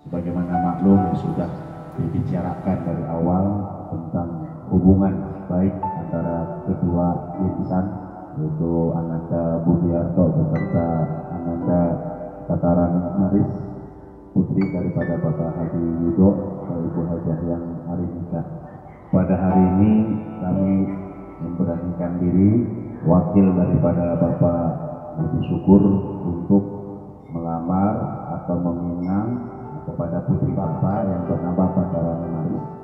Sebagaimana maklum sudah dibicarakan dari awal tentang hubungan baik antara kedua insan, yaitu Ananda Budiarto beserta Ananda Tataran Maris, putri daripada Bapak Haji Yudo dan Ibu Hajah yang hari nikah. Pada hari ini kami memberanikan diri wakil daripada Bapak Haji Syukur untuk melamar atau meminang kepada putri Bapak yang bernama Tataran Maris.